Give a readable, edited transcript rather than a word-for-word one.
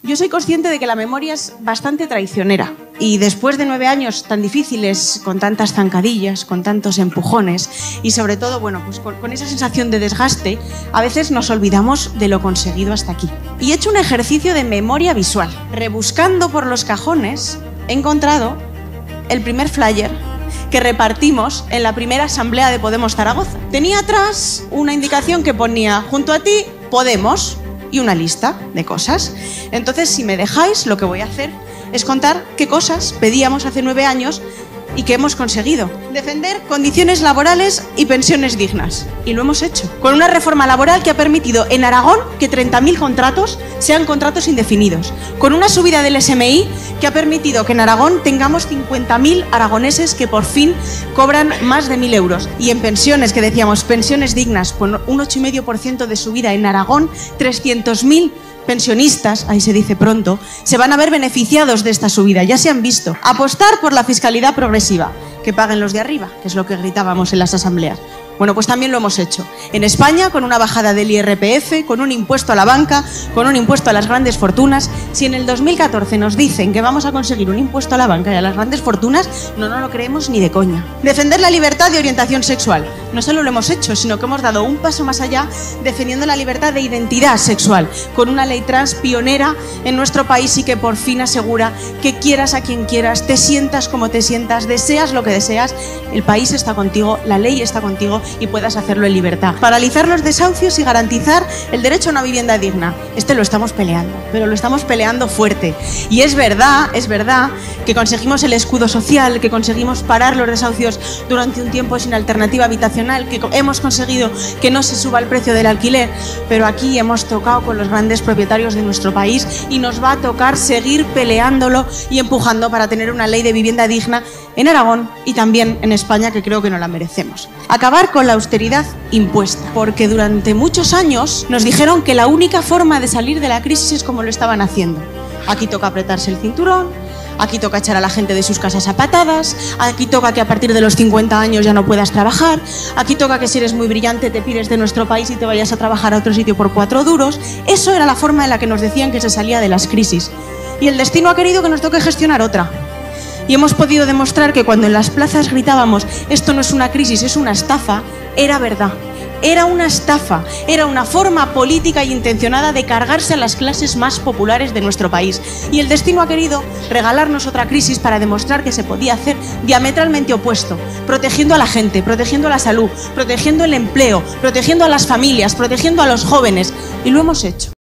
Yo soy consciente de que la memoria es bastante traicionera y después de 9 años tan difíciles, con tantas zancadillas, con tantos empujones y sobre todo, pues con esa sensación de desgaste, a veces nos olvidamos de lo conseguido hasta aquí. Y he hecho un ejercicio de memoria visual. Rebuscando por los cajones, he encontrado el primer flyer que repartimos en la primera asamblea de Podemos Zaragoza. Tenía atrás una indicación que ponía: junto a ti, Podemos, y una lista de cosas. Entonces, si me dejáis, lo que voy a hacer es contar qué cosas pedíamos hace 9 años y que hemos conseguido. Defender condiciones laborales y pensiones dignas. Y lo hemos hecho. Con una reforma laboral que ha permitido en Aragón que 30.000 contratos sean contratos indefinidos. Con una subida del SMI que ha permitido que en Aragón tengamos 50.000 aragoneses que por fin cobran más de 1.000 euros. Y en pensiones, que decíamos, pensiones dignas, con un 8,5% de subida en Aragón, 300.000 pensionistas, ahí se dice pronto, se van a ver beneficiados de esta subida, ya se han visto. Apostar por la fiscalidad progresiva, que paguen los de arriba, que es lo que gritábamos en las asambleas. Bueno, pues también lo hemos hecho. En España, con una bajada del IRPF, con un impuesto a la banca, con un impuesto a las grandes fortunas. Si en el 2014 nos dicen que vamos a conseguir un impuesto a la banca y a las grandes fortunas, no lo creemos ni de coña. Defender la libertad de orientación sexual. No solo lo hemos hecho, sino que hemos dado un paso más allá defendiendo la libertad de identidad sexual, con una ley trans pionera en nuestro país y que por fin asegura que quieras a quien quieras, te sientas como te sientas, deseas lo que deseas, el país está contigo, la ley está contigo y puedas hacerlo en libertad. Paralizar los desahucios y garantizar el derecho a una vivienda digna. Lo estamos peleando, pero lo estamos peleando fuerte. Y es verdad que conseguimos el escudo social, que conseguimos parar los desahucios durante un tiempo sin alternativa habitacional, que hemos conseguido que no se suba el precio del alquiler, pero aquí hemos tocado con los grandes propietarios de nuestro país y nos va a tocar seguir peleándolo y empujando para tener una ley de vivienda digna en Aragón y también en España, que creo que no la merecemos. Acabar con la austeridad impuesta, porque durante muchos años nos dijeron que la única forma de salir de la crisis es como lo estaban haciendo. Aquí toca apretarse el cinturón, aquí toca echar a la gente de sus casas a patadas, aquí toca que a partir de los 50 años ya no puedas trabajar, aquí toca que si eres muy brillante te pires de nuestro país y te vayas a trabajar a otro sitio por 4 duros. Eso era la forma en la que nos decían que se salía de las crisis. Y el destino ha querido que nos toque gestionar otra. Y hemos podido demostrar que cuando en las plazas gritábamos esto no es una crisis, es una estafa, era verdad. Era una estafa, era una forma política e intencionada de cargarse a las clases más populares de nuestro país. Y el destino ha querido regalarnos otra crisis para demostrar que se podía hacer diametralmente opuesto, protegiendo a la gente, protegiendo la salud, protegiendo el empleo, protegiendo a las familias, protegiendo a los jóvenes. Y lo hemos hecho.